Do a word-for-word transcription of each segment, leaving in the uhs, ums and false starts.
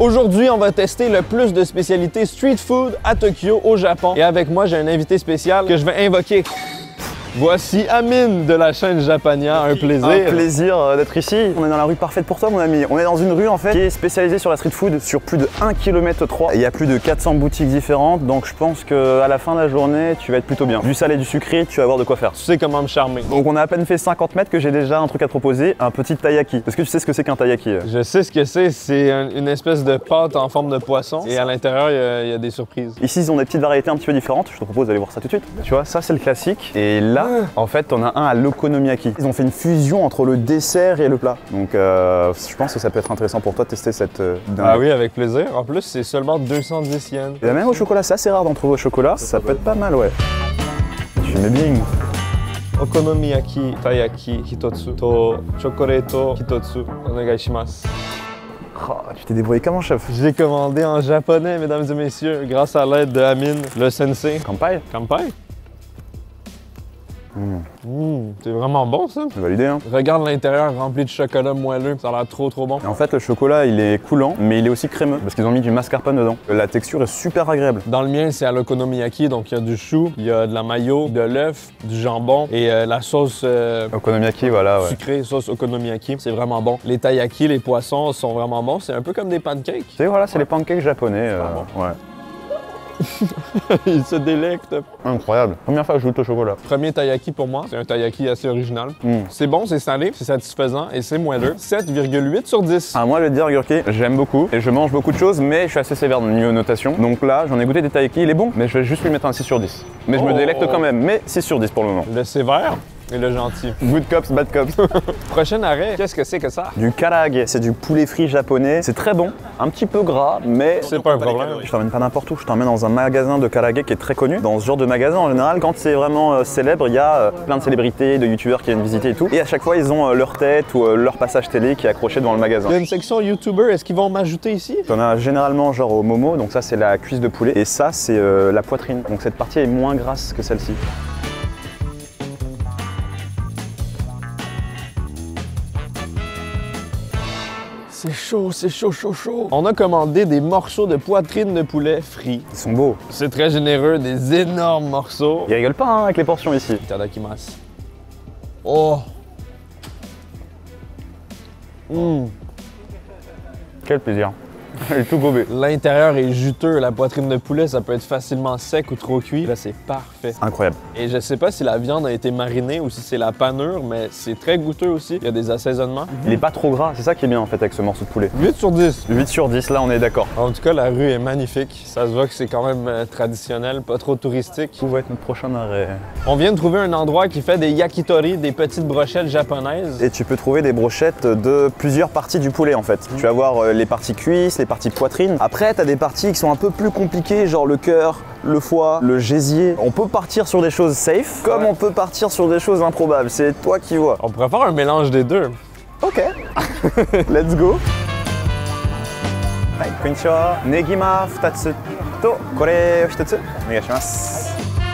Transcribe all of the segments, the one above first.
Aujourd'hui, on va tester le plus de spécialités street food à Tokyo, au Japon. Et avec moi, j'ai un invité spécial que je vais invoquer. Voici Amine de la chaîne Japania, un plaisir. Un plaisir d'être ici. On est dans la rue parfaite pour toi, mon ami. On est dans une rue en fait qui est spécialisée sur la street food sur plus de un kilomètre trois. Il y a plus de quatre cents boutiques différentes, donc je pense qu'à la fin de la journée, tu vas être plutôt bien. Du salé, du sucré, tu vas avoir de quoi faire. Tu sais comment me charmer. Donc on a à peine fait cinquante mètres que j'ai déjà un truc à te proposer, un petit taiyaki. Est-ce que tu sais ce que c'est qu'un taiyaki? Je sais ce que c'est, c'est un, une espèce de pâte en forme de poisson et à l'intérieur, il y, y a des surprises. Ici, ils ont des petites variétés un petit peu différentes. Je te propose d'aller voir ça tout de suite. Tu vois, ça c'est le classique. Et là, en fait, on a un à l'okonomiyaki. Ils ont fait une fusion entre le dessert et le plat. Donc euh, je pense que ça peut être intéressant pour toi de tester cette euh, dingue. Ah oui, avec plaisir. En plus, c'est seulement deux cent dix yens. Et la même au chocolat, c'est assez rare d'en trouver au chocolat. Ça peut être pas mal, ouais. Tu mets bien. Okonomiyaki, taiyaki, hitotsu, to chocoreto, hitotsu, onegai shimasu. Oh, tu t'es débrouillé comment, chef? J'ai commandé en japonais, mesdames et messieurs, grâce à l'aide de Amine, le sensei. Kampai. Kampai. Mmh. Mmh, c'est vraiment bon ça. C'est validé hein. Regarde l'intérieur rempli de chocolat moelleux, ça a l'air trop trop bon. Et en fait le chocolat il est coulant mais il est aussi crémeux parce qu'ils ont mis du mascarpone dedans. La texture est super agréable. Dans le mien c'est à l'okonomiyaki, donc il y a du chou, il y a de la mayo, de l'œuf, du jambon et euh, la sauce euh, okonomiyaki voilà ouais. Sucrée, sauce okonomiyaki, c'est vraiment bon. Les taiyaki, les poissons sont vraiment bons, c'est un peu comme des pancakes. Tu sais voilà c'est ouais. Les pancakes japonais. Euh, ah bon. Ouais. Il se délecte. Incroyable. Première fois que je goûte au chocolat. Premier taiyaki pour moi, c'est un taiyaki assez original. Mm. C'est bon, c'est salé, c'est satisfaisant et c'est moelleux. sept virgule huit sur dix. Ah, moi, je vais te dire, Gurki, j'aime beaucoup et je mange beaucoup de choses, mais je suis assez sévère dans le niveau notation. Donc là, j'en ai goûté des taiyaki, il est bon, mais je vais juste lui mettre un six sur dix. Mais je oh. me délecte quand même, mais six sur dix pour le moment. Le sévère et le gentil. Good cops, bad cops. Prochain arrêt, qu'est-ce que c'est que ça? Du karaage, c'est du poulet frit japonais. C'est très bon, un petit peu gras, mais c'est pas un problème. Je t'emmène pas n'importe où, je t'emmène dans un magasin de karaage qui est très connu. Dans ce genre de magasin, en général, quand c'est vraiment euh, célèbre, il y a euh, plein de célébrités, de youtubeurs qui viennent visiter et tout. Et à chaque fois, ils ont euh, leur tête ou euh, leur passage télé qui est accroché devant le magasin. Il y a une section youtubeur, est-ce qu'ils vont m'ajouter ici? T'en as généralement genre au momo, donc ça c'est la cuisse de poulet. Et ça c'est euh, la poitrine, donc cette partie est moins grasse que celle-ci. C'est chaud, c'est chaud, chaud, chaud. On a commandé des morceaux de poitrine de poulet frits. Ils sont beaux. C'est très généreux, des énormes morceaux. Ils rigolent pas hein, avec les portions ici. Itadakimasu. Oh! Mmh. Quel plaisir. Elle est tout gobée. L'intérieur est juteux, la poitrine de poulet, ça peut être facilement sec ou trop cuit. Là, c'est parfait. Incroyable. Et je sais pas si la viande a été marinée ou si c'est la panure, mais c'est très goûteux aussi. Il y a des assaisonnements. Il est pas trop gras, c'est ça qui est bien en fait avec ce morceau de poulet. huit sur dix. huit sur dix, là on est d'accord. En tout cas, la rue est magnifique. Ça se voit que c'est quand même euh, traditionnel, pas trop touristique. Où va être notre prochain arrêt? On vient de trouver un endroit qui fait des yakitori, des petites brochettes japonaises. Et tu peux trouver des brochettes de plusieurs parties du poulet en fait. Mmh. Tu vas voir euh, les parties cuisses, les parties poitrine. Après, tu as des parties qui sont un peu plus compliquées, genre le cœur, le foie, le gésier. On peut partir sur des choses safe, comme ouais. on peut partir sur des choses improbables. C'est toi qui vois. On pourrait faire un mélange des deux. Ok. Let's go. Hai, konnichiwa. Negima futatsu to kore o hitotsu onegaishimasu.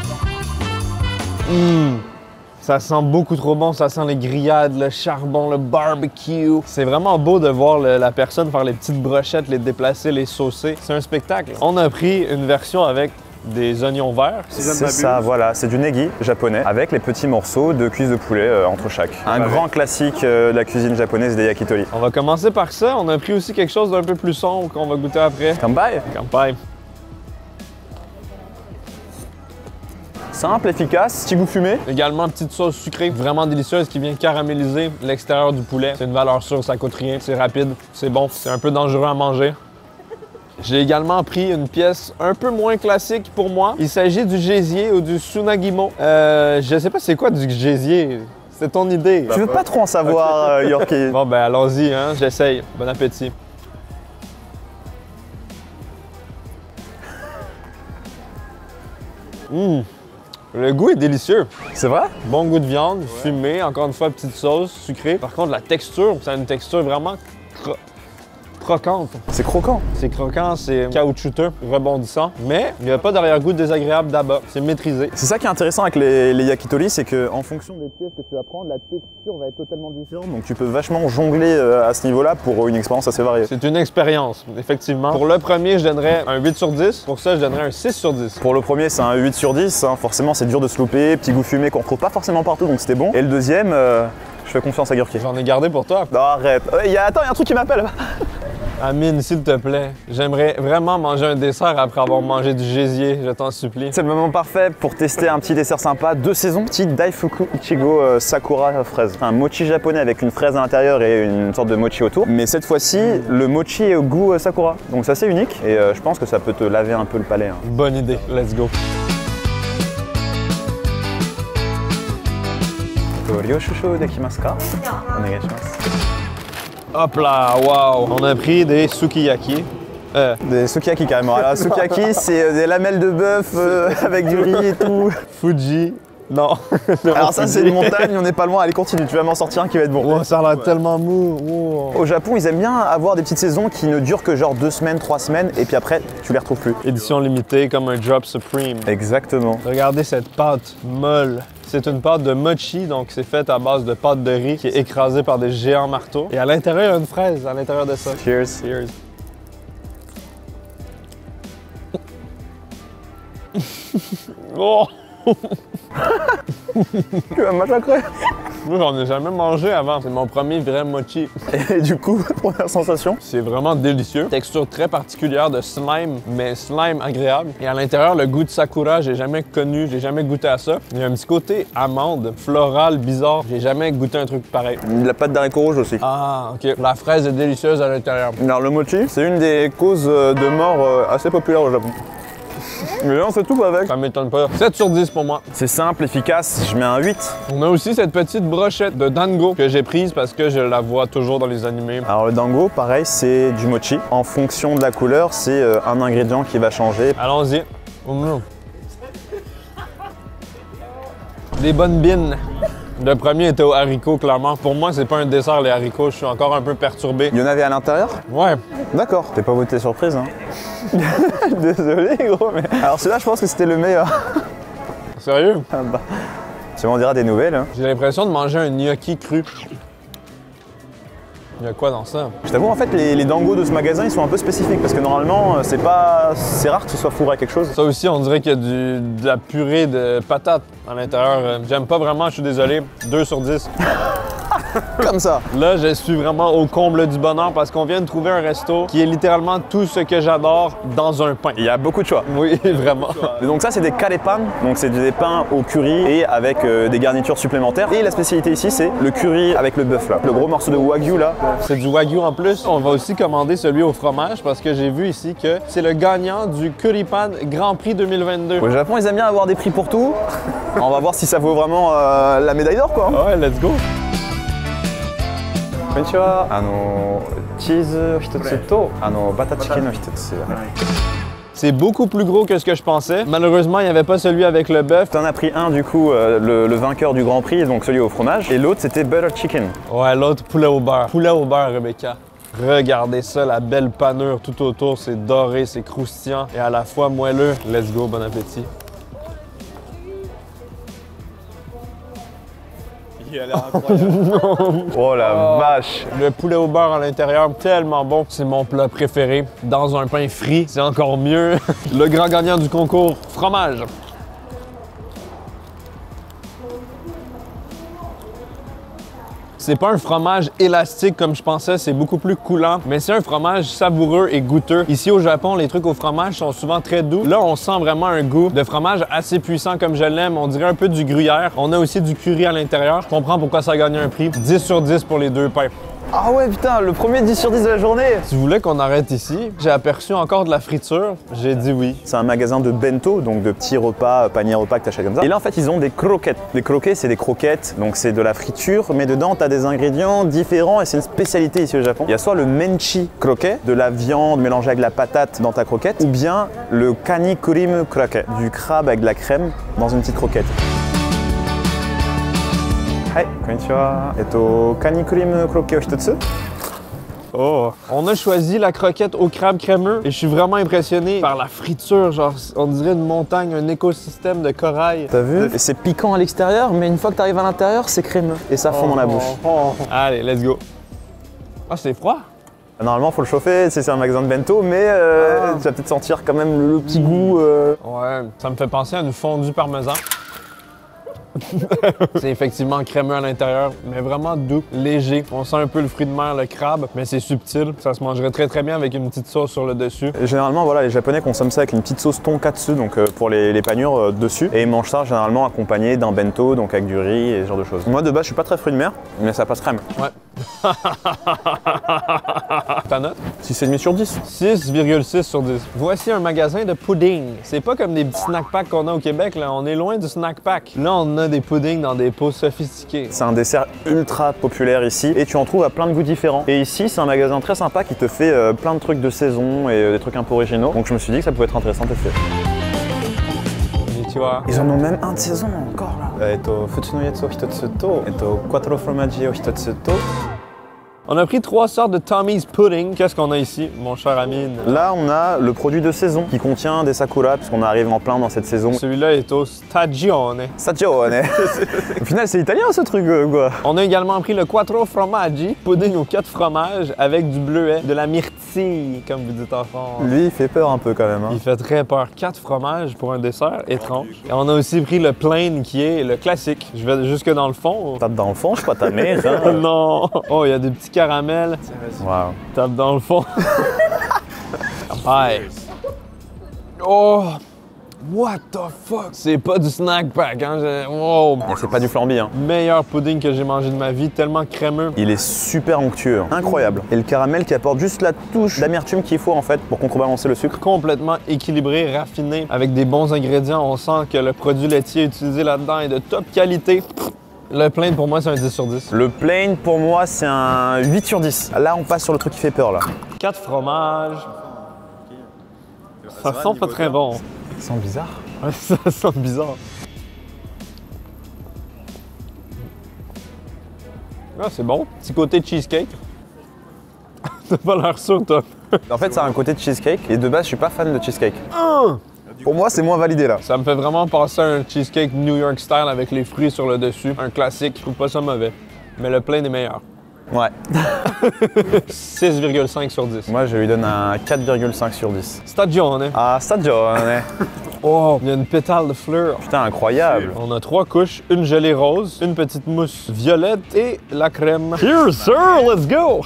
Mmh. Ça sent beaucoup trop bon, ça sent les grillades, le charbon, le barbecue. C'est vraiment beau de voir le, la personne faire les petites brochettes, les déplacer, les saucer. C'est un spectacle. On a pris une version avec des oignons verts. Si c'est ça, voilà, c'est du negi japonais avec les petits morceaux de cuisse de poulet euh, entre chaque. Un ouais. grand classique euh, de la cuisine japonaise des yakitori. On va commencer par ça. On a pris aussi quelque chose d'un peu plus sombre qu'on va goûter après. Kampai. Kampai. Simple, efficace, petit goût fumé. Également, petite sauce sucrée, vraiment délicieuse qui vient caraméliser l'extérieur du poulet. C'est une valeur sûre, ça coûte rien, c'est rapide, c'est bon, c'est un peu dangereux à manger. J'ai également pris une pièce un peu moins classique pour moi. Il s'agit du gésier ou du sunagimo. Euh, je sais pas c'est quoi du gésier. C'est ton idée. Je veux pas trop en savoir, okay. Yorkie. Bon ben allons-y, hein, j'essaye. Bon appétit. Mmh. Le goût est délicieux. C'est vrai? Bon goût de viande, ouais. Fumé, encore une fois, petite sauce sucrée. Par contre, la texture, ça a une texture vraiment cro croquante. C'est croquant. C'est croquant, c'est caoutchouteux, rebondissant, mais il n'y a pas d'arrière-goût désagréable d'abord. C'est maîtrisé. C'est ça qui est intéressant avec les, les yakitori, c'est qu'en fonction des pièces que tu vas prendre, la texture va être totalement différente. Donc tu peux vachement jongler à ce niveau-là pour une expérience assez variée. C'est une expérience, effectivement. Pour le premier, je donnerais un huit sur dix. Pour ça, je donnerais un six sur dix. Pour le premier, c'est un huit sur dix. Hein. Forcément, c'est dur de se louper. Petit goût fumé qu'on retrouve pas forcément partout, donc c'était bon. Et le deuxième, euh, je fais confiance à Gurki. J'en ai gardé pour toi. Non, arrête. Il y a, attends, il y a un truc qui m'appelle. Amine, s'il te plaît, j'aimerais vraiment manger un dessert après avoir mangé du gésier, je t'en supplie. C'est le moment parfait pour tester un petit dessert sympa de saison. Petit Daifuku Ichigo euh, Sakura fraise. Un mochi japonais avec une fraise à l'intérieur et une sorte de mochi autour. Mais cette fois-ci, le mochi est au goût euh, Sakura. Donc c'est assez unique et euh, je pense que ça peut te laver un peu le palais. Hein. Bonne idée, let's go. Hop là, waouh! On a pris des sukiyaki. Euh. Des sukiyaki carrément. Alors, sukiyaki, c'est des lamelles de bœuf euh, avec du riz et tout. Fuji. Non. Alors ça c'est une montagne, on n'est pas loin, allez continue, tu vas m'en sortir un qui va être bon. Oh, ça a l'air tellement mou. Oh. Au Japon, ils aiment bien avoir des petites saisons qui ne durent que genre deux semaines, trois semaines, et puis après, tu les retrouves plus. Édition limitée comme un Drop Supreme. Exactement. Regardez cette pâte molle. C'est une pâte de mochi, donc c'est fait à base de pâte de riz qui est écrasée par des géants marteaux. Et à l'intérieur, il y a une fraise à l'intérieur de ça. Cheers. Cheers. Oh! Tu vas massacrer. Moi, j'en ai jamais mangé avant. C'est mon premier vrai mochi. Et du coup, première sensation? C'est vraiment délicieux. Texture très particulière de slime, mais slime agréable. Et à l'intérieur, le goût de sakura, j'ai jamais connu, j'ai jamais goûté à ça. Il y a un petit côté amande, floral, bizarre. J'ai jamais goûté un truc pareil. De la pâte d'haricots rouges aussi. Ah, ok. La fraise est délicieuse à l'intérieur. Alors le mochi, c'est une des causes de mort assez populaires au Japon. Mais là, on fait tout avec. Ça m'étonne pas. sept sur dix pour moi. C'est simple, efficace, je mets un huit. On a aussi cette petite brochette de dango que j'ai prise parce que je la vois toujours dans les animés. Alors le dango, pareil, c'est du mochi. En fonction de la couleur, c'est un ingrédient qui va changer. Allons-y. Mmh. Des bonnes bines. Le premier était au haricot, clairement. Pour moi, c'est pas un dessert, les haricots. Je suis encore un peu perturbé. Il y en avait à l'intérieur? Ouais. D'accord. T'es pas voté surprise, hein? Désolé, gros, mais... Alors celui-là, je pense que c'était le meilleur. Sérieux? Ah bah... Tu m'en diras des nouvelles, hein? J'ai l'impression de manger un gnocchi cru. Il y a quoi dans ça? Je t'avoue, en fait, les, les dangos de ce magasin, ils sont un peu spécifiques parce que normalement, c'est pas... c'est rare que ce soit fourré à quelque chose. Ça aussi, on dirait qu'il y a du, de la purée de patates à l'intérieur. J'aime pas vraiment, je suis désolé. deux sur dix. Comme ça. Là, je suis vraiment au comble du bonheur parce qu'on vient de trouver un resto qui est littéralement tout ce que j'adore dans un pain. Il y a beaucoup de choix. Oui, vraiment. Et donc ça, c'est des karepan, donc c'est des pains au curry et avec euh, des garnitures supplémentaires. Et la spécialité ici, c'est le curry avec le bœuf là. Le gros morceau de wagyu là. C'est du wagyu en plus. On va aussi commander celui au fromage parce que j'ai vu ici que c'est le gagnant du Curry Pan Grand Prix deux mille vingt-deux. Au Japon, ils aiment bien avoir des prix pour tout. On va voir si ça vaut vraiment euh, la médaille d'or quoi. Ouais, let's go. Konnichiwa. Ano, cheese hitotsu to, ano, butter chicken no hitotsu. C'est beaucoup plus gros que ce que je pensais. Malheureusement, il n'y avait pas celui avec le bœuf. T'en as pris un du coup, euh, le, le vainqueur du Grand Prix, donc celui au fromage. Et l'autre, c'était butter chicken. Ouais, l'autre poulet au beurre. Poulet au beurre, Rebecca. Regardez ça, la belle panure tout autour. C'est doré, c'est croustillant et à la fois moelleux. Let's go, bon appétit. Il a l'air incroyable. Oh la oh, vache! Le poulet au beurre à l'intérieur, tellement bon. C'est mon plat préféré. Dans un pain frit, c'est encore mieux. Le grand gagnant du concours, fromage. C'est pas un fromage élastique comme je pensais, c'est beaucoup plus coulant, mais c'est un fromage savoureux et goûteux. Ici au Japon, les trucs au fromage sont souvent très doux. Là, on sent vraiment un goût de fromage assez puissant comme je l'aime. On dirait un peu du gruyère. On a aussi du curry à l'intérieur. Je comprends pourquoi ça a gagné un prix. dix sur dix pour les deux pains. Ah ouais, putain, le premier dix sur dix de la journée! Tu voulais qu'on arrête ici? J'ai aperçu encore de la friture. J'ai dit oui. C'est un magasin de bento, donc de petits repas, paniers repas que t'achètes comme ça. Et là, en fait, ils ont des croquettes. Les croquettes, c'est des croquettes, donc c'est de la friture, mais dedans, t'as des ingrédients différents et c'est une spécialité ici au Japon. Il y a soit le menchi croquet, de la viande mélangée avec de la patate dans ta croquette, ou bien le kani cream croquet, du crabe avec de la crème dans une petite croquette. Hi, konnichiwa. Eto, kani cream croquet o hitotsu. Oh! On a choisi la croquette au crabe crémeux et je suis vraiment impressionné par la friture. Genre, on dirait une montagne, un écosystème de corail. T'as vu? C'est piquant à l'extérieur, mais une fois que t'arrives à l'intérieur, c'est crémeux. Et ça fond oh, dans la bouche. Oh, oh. Allez, let's go. Ah, c'est froid? Normalement, faut le chauffer, c'est un magasin de bento, mais euh, ah. tu vas peut-être sentir quand même le, le petit goût. Euh... Ouais, ça me fait penser à une fondue parmesan. C'est effectivement crémeux à l'intérieur, mais vraiment doux, léger. On sent un peu le fruit de mer, le crabe, mais c'est subtil. Ça se mangerait très très bien avec une petite sauce sur le dessus. Et généralement, voilà, les Japonais consomment ça avec une petite sauce tonkatsu, donc euh, pour les, les panures euh, dessus. Et ils mangent ça généralement accompagné d'un bento, donc avec du riz et ce genre de choses. Moi de base, je suis pas très fruit de mer, mais ça passe crème. Ouais. Ta note? six virgule cinq sur dix. six virgule six sur dix. Voici un magasin de pudding. C'est pas comme des petits snack packs qu'on a au Québec, là. On est loin du snack pack. Là, on a des puddings dans des pots sophistiqués. C'est un dessert ultra populaire ici et tu en trouves à plein de goûts différents. Et ici, c'est un magasin très sympa qui te fait euh, plein de trucs de saison et euh, des trucs un peu originaux. Donc je me suis dit que ça pouvait être intéressant de tester. Ils en ont même un de saison encore là. Eto futsu no yatsu o hitotsu to, eto quattro formaggi o hitotsu to. On a pris trois sortes de Tommy's Pudding. Qu'est-ce qu'on a ici, mon cher Amine? Là, on a le produit de saison qui contient des sakura, puisqu'on arrive en plein dans cette saison. Celui-là est au Stagione. Stagione. Au final, c'est italien ce truc, quoi. On a également pris le Quattro Formaggi, pudding aux quatre fromages avec du bleuet, de la myrtille, comme vous dites en France. Lui, il fait peur un peu quand même. Hein. Il fait très peur. Quatre fromages pour un dessert étrange. Et on a aussi pris le plain qui est le classique. Je vais jusque dans le fond. Tape dans le fond, je suis pas ta mère. Hein. Non. Oh, il y a des petits caramel. Wow. Tape dans le fond. Ouais. Oh! What the fuck? C'est pas du snack pack, hein? Wow! C'est pas du flambi, hein? Meilleur pudding que j'ai mangé de ma vie, tellement crémeux. Il est super onctueux, incroyable. Et le caramel qui apporte juste la touche d'amertume qu'il faut en fait pour contrebalancer le sucre. Complètement équilibré, raffiné, avec des bons ingrédients. On sent que le produit laitier utilisé là-dedans est de top qualité. Le plain, pour moi, c'est un dix sur dix. Le plain, pour moi, c'est un huit sur dix. Là, on passe sur le truc qui fait peur, là. quatre fromages. Ça sent pas très bon. Ça sent bizarre. Ouais, ça sent bizarre. Ah, c'est bon. Petit côté cheesecake. T'as pas l'air sûr, toi. En fait, ça a un côté de cheesecake. Et de base, je suis pas fan de cheesecake. Ah! Pour moi, c'est moins validé là. Ça me fait vraiment penser à un cheesecake New York style avec les fruits sur le dessus. Un classique, je trouve pas ça mauvais. Mais le plain est meilleur. Ouais. six virgule cinq sur dix. Moi, je lui donne un quatre virgule cinq sur dix. Stagione. Ah, stagione. Oh, il y a une pétale de fleurs. Putain, incroyable. On a trois couches, une gelée rose, une petite mousse violette et la crème. Here, sir, let's go!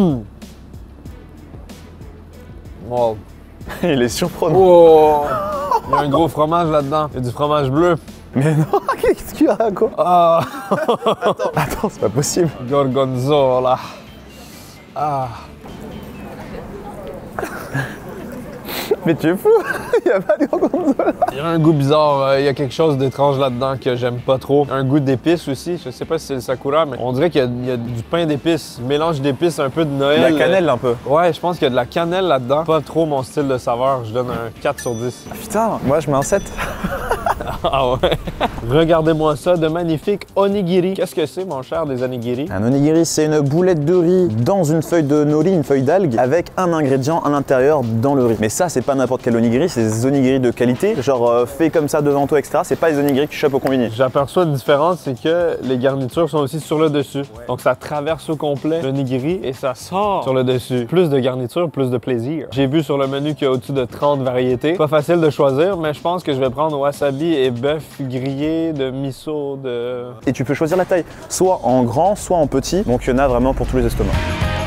Wow. Il est surprenant. Oh! Il y a un gros fromage là-dedans. Il y a du fromage bleu. Mais non, qu'est-ce qu'il y a, quoi? Ah! Attends, attends, c'est pas possible. Gorgonzola. Ah! Mais tu es fou! Il n'y a pas de gorgonzola! Il y a un goût bizarre, il y a quelque chose d'étrange là-dedans que j'aime pas trop. Un goût d'épices aussi, je sais pas si c'est le sakura, mais on dirait qu'il y, y a du pain d'épices, mélange d'épices, un peu de Noël. De la cannelle un peu. Ouais, je pense qu'il y a de la cannelle là-dedans. Pas trop mon style de saveur, je donne un quatre sur dix. Ah, putain, moi je mets un sept. Ah ouais? Regardez-moi ça, de magnifiques onigiri. Qu'est-ce que c'est, mon cher, des onigiri? Un onigiri, c'est une boulette de riz dans une feuille de nori, une feuille d'algue, avec un ingrédient à l'intérieur dans le riz. Mais ça, c'est pas n'importe quel onigiri, c'est des onigiri de qualité, genre euh, fait comme ça devant toi, et cetera. C'est pas les onigiri que tu chopes au combini. J'aperçois une différence, c'est que les garnitures sont aussi sur le dessus. Ouais. Donc ça traverse au complet l'onigiri et ça sort sur le dessus. Plus de garniture, plus de plaisir. J'ai vu sur le menu qu'il y a au-dessus de trente variétés. Pas facile de choisir, mais je pense que je vais prendre wasabi et bœuf grillé de miso de... Et tu peux choisir la taille, soit en grand, soit en petit. Donc il y en a vraiment pour tous les estomacs.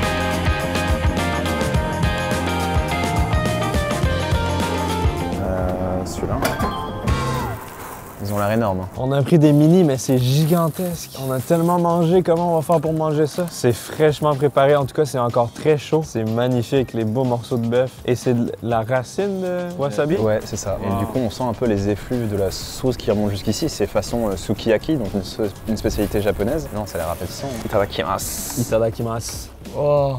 Euh, celui-là. Ils ont l'air énormes. On a pris des mini, mais c'est gigantesque. On a tellement mangé, comment on va faire pour manger ça? C'est fraîchement préparé, en tout cas c'est encore très chaud. C'est magnifique, les beaux morceaux de bœuf. Et c'est de la racine de wasabi? Ouais, c'est ça. Wow. Et du coup on sent un peu les effluves de la sauce qui remonte jusqu'ici. C'est façon euh, sukiyaki, donc une, une spécialité japonaise. Non, ça a l'air appétissant. Itadakimasu. Itadakimasu. Oh.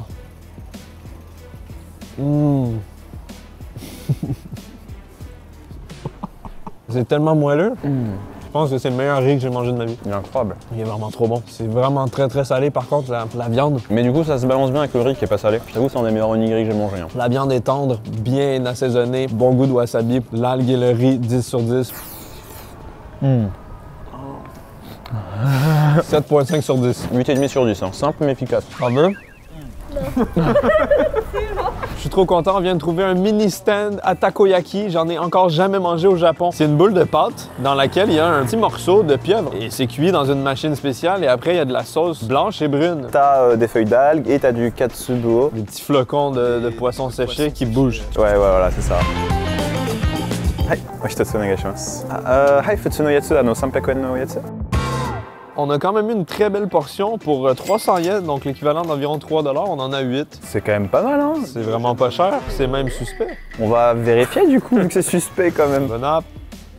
Mmh. C'est tellement moelleux. Mmh. Je pense que c'est le meilleur riz que j'ai mangé de ma vie. Il est incroyable. Il est vraiment trop bon. C'est vraiment très très salé par contre, la, la viande. Mais du coup, ça se balance bien avec le riz qui est pas salé. Je t'avoue, c'est un des meilleurs onigiri que j'ai mangé. Hein. La viande est tendre, bien assaisonnée, bon goût de wasabi. L'algue et le riz, dix sur dix. Mm. sept virgule cinq sur dix. huit virgule cinq sur dix, hein. Simple mais efficace. T'en veux? Je suis trop content, on vient de trouver un mini stand à takoyaki. J'en ai encore jamais mangé au Japon. C'est une boule de pâte dans laquelle il y a un petit morceau de pieuvre. Et c'est cuit dans une machine spéciale et après il y a de la sauce blanche et brune. T'as euh, des feuilles d'algues et t'as du katsuduo. Des petits flocons de, de poisson séché qui bougent. Ouais, ouais, voilà, c'est ça. Hai, ohitatsu onegaishimasu. Ah, hai, futsu no yatsu, ano sanpyaku yen no yatsu. On a quand même eu une très belle portion pour trois cents yens, donc l'équivalent d'environ trois dollars. On en a huit. C'est quand même pas mal, hein. C'est vraiment pas cher, c'est même suspect. On va vérifier du coup, vu que c'est suspect quand même. Bon app.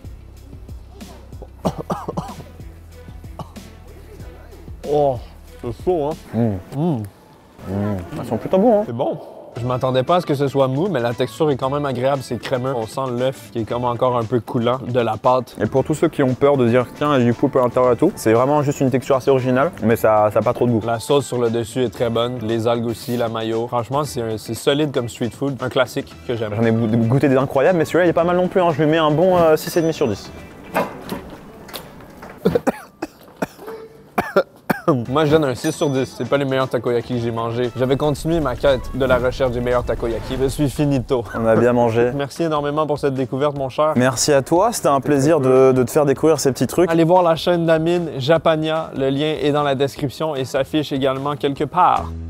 Oh, c'est chaud, hein? Mmh. Mmh. Mmh. Ils sont plutôt bons, hein. C'est bon. Je m'attendais pas à ce que ce soit mou, mais la texture est quand même agréable, c'est crémeux. On sent l'œuf qui est comme encore un peu coulant de la pâte. Et pour tous ceux qui ont peur de dire tiens, il y a du poulpe à l'intérieur et tout, c'est vraiment juste une texture assez originale, mais ça n'a pas trop de goût. La sauce sur le dessus est très bonne, les algues aussi, la mayo. Franchement, c'est solide comme street food, un classique que j'aime. J'en ai goûté des incroyables, mais celui-là il est pas mal non plus, hein. Je lui mets un bon euh, six virgule cinq sur dix. Moi, je donne un six sur dix. C'est pas les meilleurs takoyaki que j'ai mangés. J'avais continué ma quête de la recherche des meilleurs takoyaki. Je suis finito. On a bien mangé. Merci énormément pour cette découverte, mon cher. Merci à toi, c'était un plaisir de, de te faire découvrir ces petits trucs. Allez voir la chaîne d'Amine, Japania. Le lien est dans la description et s'affiche également quelque part.